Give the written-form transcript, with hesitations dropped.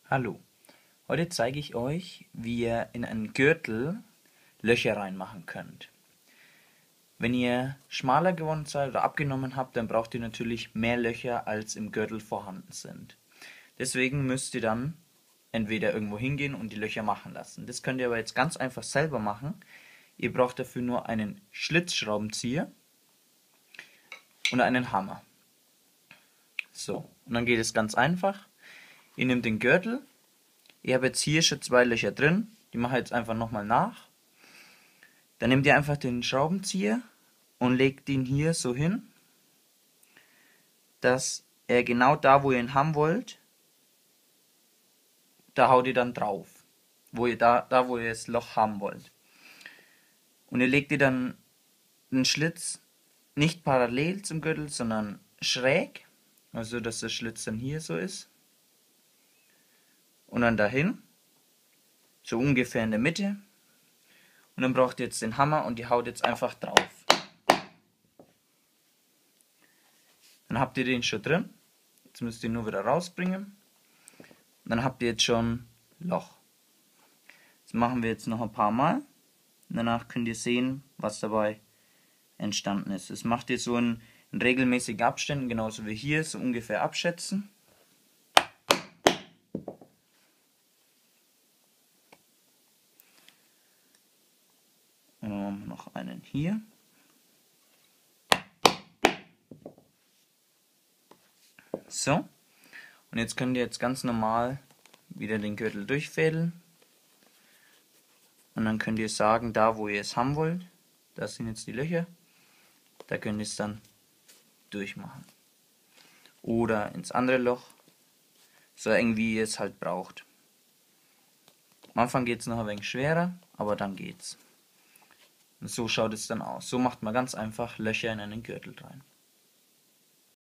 Hallo, heute zeige ich euch, wie ihr in einen Gürtel Löcher reinmachen könnt. Wenn ihr schmaler geworden seid oder abgenommen habt, dann braucht ihr natürlich mehr Löcher, als im Gürtel vorhanden sind. Deswegen müsst ihr dann entweder irgendwo hingehen und die Löcher machen lassen. Das könnt ihr aber jetzt ganz einfach selber machen. Ihr braucht dafür nur einen Schlitzschraubenzieher und einen Hammer. So, und dann geht es ganz einfach. Ihr nehmt den Gürtel. Ich habe jetzt hier schon 2 Löcher drin, die mache ich jetzt einfach nochmal nach. Dann nehmt ihr einfach den Schraubenzieher und legt ihn hier so hin, dass er genau da, wo ihr ihn haben wollt, da haut ihr dann drauf, wo ihr wo ihr das Loch haben wollt. Und ihr legt ihr dann den Schlitz nicht parallel zum Gürtel, sondern schräg, also dass der Schlitz dann hier so ist. Und dann dahin, so ungefähr in der Mitte. Und dann braucht ihr jetzt den Hammer und die haut jetzt einfach drauf. Dann habt ihr den schon drin. Jetzt müsst ihr ihn nur wieder rausbringen. Und dann habt ihr jetzt schon Loch. Das machen wir jetzt noch ein paar Mal. Und danach könnt ihr sehen, was dabei entstanden ist. Das macht ihr so in regelmäßigen Abständen, genauso wie hier, so ungefähr abschätzen. Und dann machen wir noch einen hier. So. Und jetzt könnt ihr jetzt ganz normal wieder den Gürtel durchfädeln. Und dann könnt ihr sagen, da wo ihr es haben wollt, da sind jetzt die Löcher, da könnt ihr es dann durchmachen. Oder ins andere Loch, so eng wie ihr es halt braucht. Am Anfang geht es noch ein wenig schwerer, aber dann geht's. Und so schaut es dann aus. So macht man ganz einfach Löcher in einen Gürtel rein.